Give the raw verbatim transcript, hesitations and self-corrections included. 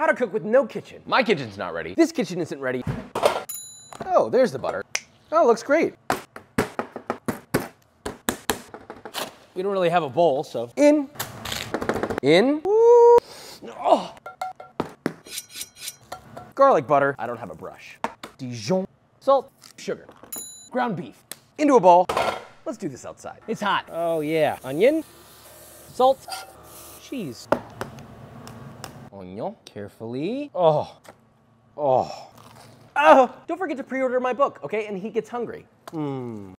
gotta cook with no kitchen. My kitchen's not ready. This kitchen isn't ready. Oh, there's the butter. Oh, looks great. We don't really have a bowl, so. In. In. Woo. Oh. Garlic butter. I don't have a brush. Dijon. Salt. Sugar. Ground beef. Into a bowl. Let's do this outside. It's hot. Oh yeah. Onion. Salt. Cheese. Onion. Carefully. Oh. Oh. Oh. Don't forget to pre-order my book, okay? And he gets hungry. Mmm.